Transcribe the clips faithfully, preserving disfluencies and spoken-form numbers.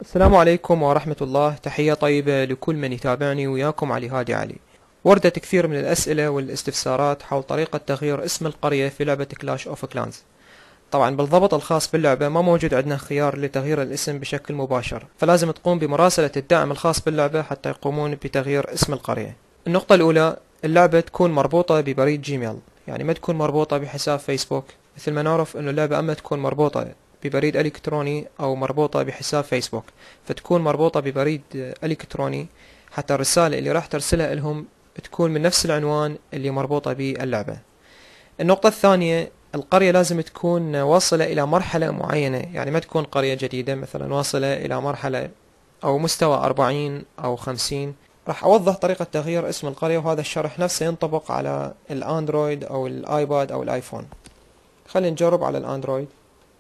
السلام عليكم ورحمة الله. تحية طيبة لكل من يتابعني، وياكم علي هادي علي. وردت كثير من الأسئلة والاستفسارات حول طريقة تغيير اسم القرية في لعبة كلاش اوف كلانز. طبعا بالضبط الخاص باللعبة ما موجود عندنا خيار لتغيير الاسم بشكل مباشر، فلازم تقوم بمراسلة الدعم الخاص باللعبة حتى يقومون بتغيير اسم القرية. النقطة الأولى، اللعبة تكون مربوطة ببريد جيميل، يعني ما تكون مربوطة بحساب فيسبوك. مثل ما نعرف انه اللعبة اما تكون مربوطة ببريد الكتروني او مربوطة بحساب فيسبوك، فتكون مربوطة ببريد الكتروني حتى الرسالة اللي راح ترسلها لهم تكون من نفس العنوان اللي مربوطة باللعبة. النقطة الثانية، القرية لازم تكون واصلة الى مرحلة معينة، يعني ما تكون قرية جديدة مثلا واصلة الى مرحلة او مستوى أربعين او خمسين. راح اوضح طريقة تغيير اسم القرية، وهذا الشرح نفسه ينطبق على الاندرويد او الايباد او الايفون. خلينا نجرب على الاندرويد.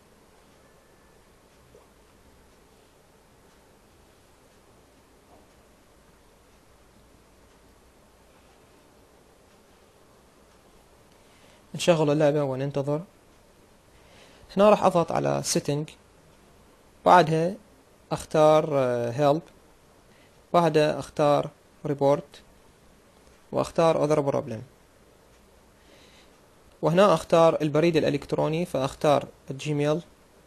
نشغل اللعبة وننتظر. هنا راح اضغط على setting، بعدها اختار help، بعدها اختار report، واختار other problem، وهنا اختار البريد الالكتروني فاختار الجيميل.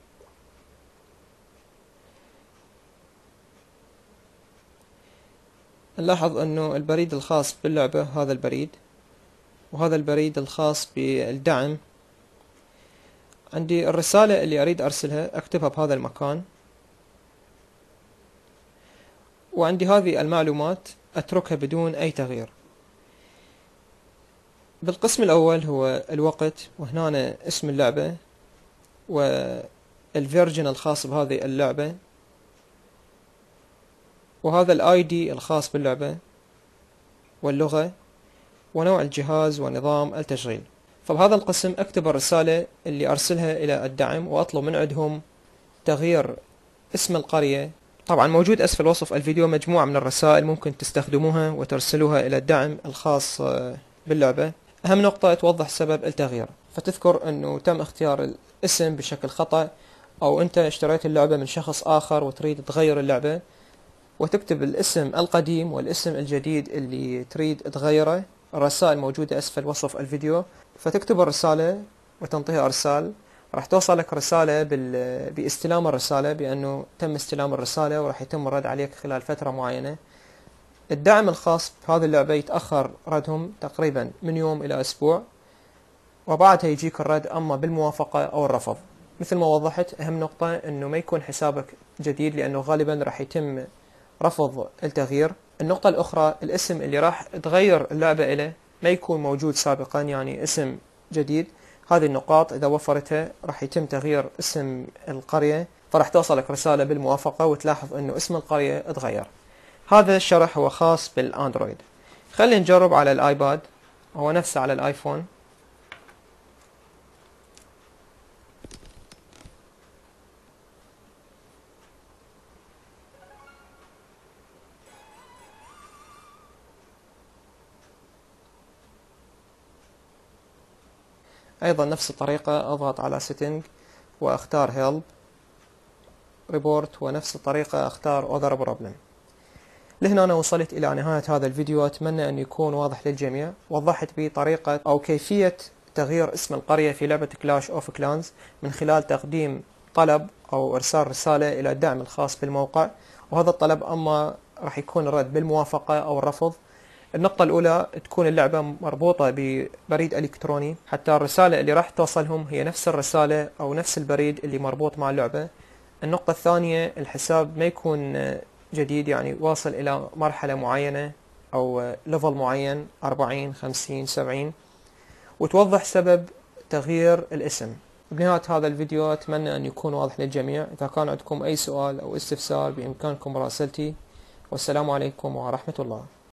نلاحظ انه البريد الخاص باللعبة هذا البريد، وهذا البريد الخاص بالدعم. عندي الرسالة اللي اريد ارسلها اكتبها بهذا المكان، وعندي هذه المعلومات اتركها بدون اي تغيير. بالقسم الاول هو الوقت، وهنا اسم اللعبة والفيرجن الخاص بهذه اللعبة، وهذا الاي دي الخاص باللعبة، واللغة، ونوع الجهاز ونظام التشغيل. فبهذا القسم اكتب الرسالة اللي ارسلها الى الدعم، واطلب من عندهم تغيير اسم القرية. طبعا موجود اسفل وصف الفيديو مجموعة من الرسائل ممكن تستخدموها وترسلوها الى الدعم الخاص باللعبة. اهم نقطة توضح سبب التغيير، فتذكر انه تم اختيار الاسم بشكل خطأ، او انت اشتريت اللعبة من شخص اخر وتريد تغير اللعبة، وتكتب الاسم القديم والاسم الجديد اللي تريد تغيره. الرسائل موجودة اسفل وصف الفيديو، فتكتب الرسالة وتنطيها ارسال. راح توصلك رسالة بال... باستلام الرسالة بانه تم استلام الرسالة، وراح يتم الرد عليك خلال فترة معينة. الدعم الخاص بهذه اللعبة يتأخر ردهم تقريبا من يوم الى اسبوع، وبعدها يجيك الرد اما بالموافقة او الرفض. مثل ما وضحت، اهم نقطة انه ما يكون حسابك جديد، لانه غالبا راح يتم رفض التغيير. النقطة الأخرى، الاسم اللي راح تغير اللعبة إليه ما يكون موجود سابقا، يعني اسم جديد. هذه النقاط إذا وفرتها راح يتم تغيير اسم القرية، فراح توصلك رسالة بالموافقة وتلاحظ أنه اسم القرية تغير. هذا الشرح هو خاص بالأندرويد. خلينا نجرب على الآيباد، هو نفسه على الآيفون. أيضا نفس الطريقة أضغط على setting وأختار help report، ونفس الطريقة أختار other problem. لهنا أنا وصلت إلى نهاية هذا الفيديو، أتمنى أن يكون واضح للجميع. وضحت بطريقة أو كيفية تغيير اسم القرية في لعبة كلاش اوف كلانز من خلال تقديم طلب أو إرسال رسالة إلى الدعم الخاص بالموقع، وهذا الطلب أما راح يكون الرد بالموافقة أو الرفض. النقطة الأولى، تكون اللعبة مربوطة ببريد إلكتروني حتى الرسالة اللي راح توصلهم هي نفس الرسالة أو نفس البريد اللي مربوط مع اللعبة. النقطة الثانية، الحساب ما يكون جديد، يعني واصل إلى مرحلة معينة أو ليفل معين أربعين خمسين سبعين، وتوضح سبب تغيير الاسم. بنهاية هذا الفيديو أتمنى أن يكون واضح للجميع. إذا كان عندكم أي سؤال أو استفسار بإمكانكم مراسلتي، والسلام عليكم ورحمة الله.